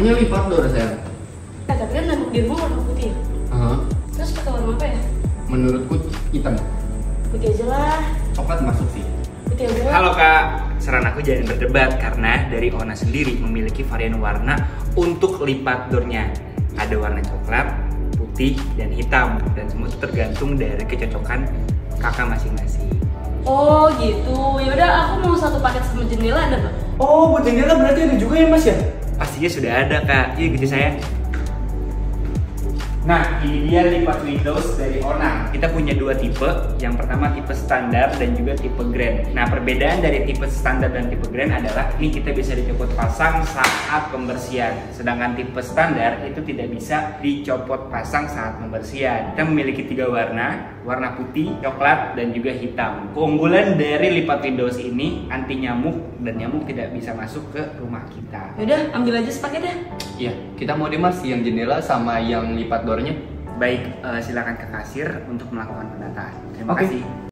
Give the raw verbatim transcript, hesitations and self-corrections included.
namanya lipat door sayang. Eh, tapi kan tembok di rumah warna putih ya? Uh-huh. Terus pakai warna apa ya? Menurutku hitam. Putih aja lah. Coklat masuk sih. Putih aja lah. Halo Kak, saran aku jangan berdebat karena dari Ona sendiri memiliki varian warna untuk lipat doornya. Ada warna coklat, putih, dan hitam, dan semua itu tergantung dari kecocokan kakak masing-masing. Oh gitu, yaudah aku mau satu paket sama jendela ada nggak? Oh, buat jendela berarti ada juga ya Mas ya? Pastinya sudah ada Kak, iya gitu saya. Nah, ini dia lipat windows dari Ona. Kita punya dua tipe. Yang pertama tipe standar dan juga tipe grand. Nah, perbedaan dari tipe standar dan tipe grand adalah ini kita bisa dicopot pasang saat pembersihan. Sedangkan tipe standar itu tidak bisa dicopot pasang saat pembersihan. Kita memiliki tiga warna, warna putih, coklat, dan juga hitam. Keunggulan dari lipat windows ini anti nyamuk dan nyamuk tidak bisa masuk ke rumah kita. Yaudah, ambil aja sepaket ya. Iya, kita mau deh Mas yang jendela sama yang lipat doornya. Baik, eh, silakan ke kasir untuk melakukan pendataan. Terima Oke. kasih.